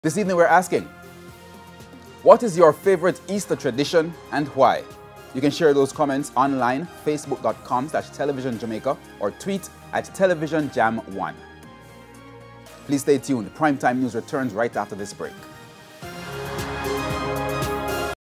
This evening we're asking, what is your favorite Easter tradition and why? You can share those comments online, facebook.com/televisionjamaica or tweet at televisionjam1. Please stay tuned. Primetime News returns right after this break.